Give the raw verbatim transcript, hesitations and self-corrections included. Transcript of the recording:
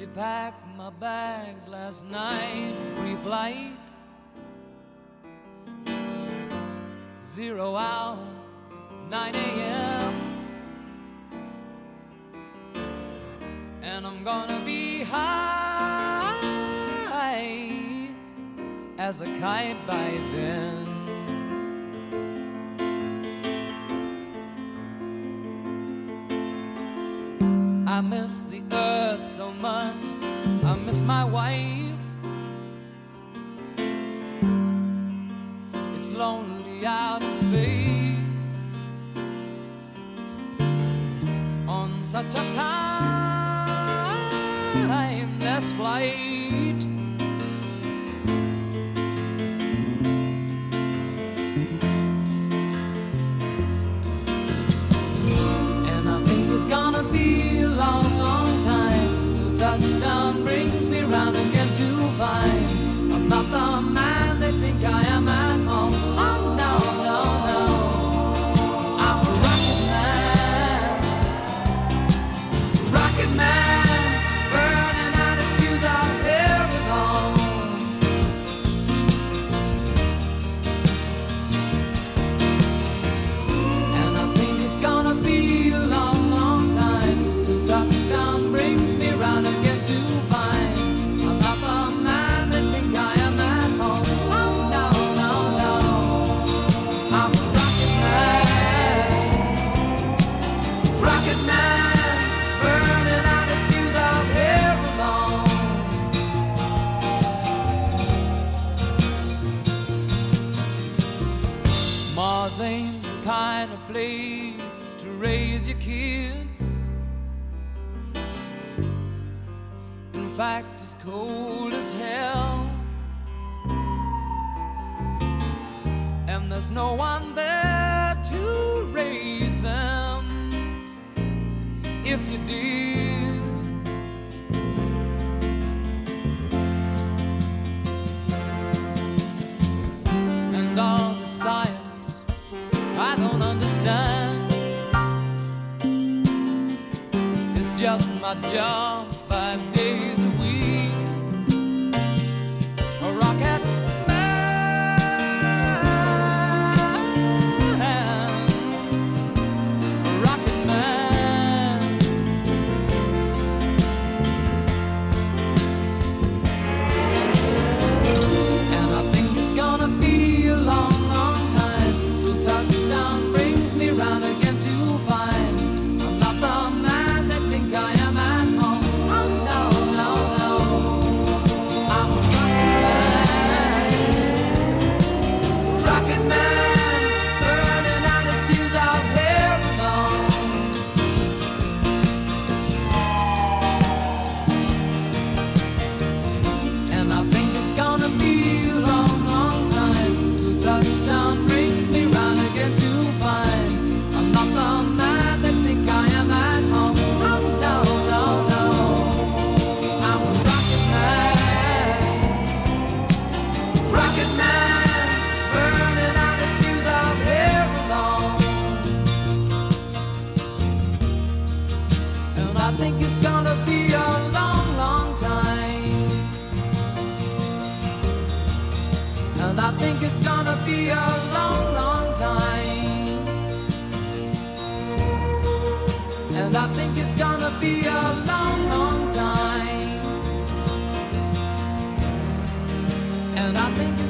she packed my bags last night, pre-flight, zero hour, nine A M And I'm gonna be high as a kite by then. I miss the earth so much, I miss my wife. It's lonely out in space on such a timeless flight. And I think it's gonna be a long, long time till touchdown brings me round again to find I'm not the man they think I am at home. Oh no, no, no, I'm a rocket man, rocket man, burning out his fuse out here at home. And I think it's gonna be a long, long time till touchdown brings me round again to find I'm not the man they think I am at home. Oh no, no, no, I'm a rocket man, rocket man, burning out his fuse out here alone. Mars ain't the kind of place to raise your kids. In fact, it's cold as hell, and there's no one there to raise them if you did. And all the science I don't understand, it's just my job five days a week. A rocket man, a rocket man. And I think it's gonna be a long, long time till touchdown brings me round again to find I'm not the man they think I am at home. Oh no, no, no, I'm a rocket man, rocket man, burning out his fuse out here alone. And I think it's gonna be a long, long time till touchdown brings me round again to find I'm not the man they think I am at home. Oh no, no, no, I'm a rocket man, rocket man, burning out his fuse out here alone. And I think it's gonna be a long, long time. And I think it's gonna be a long, long time. And I think it's gonna be a long, long time. And I think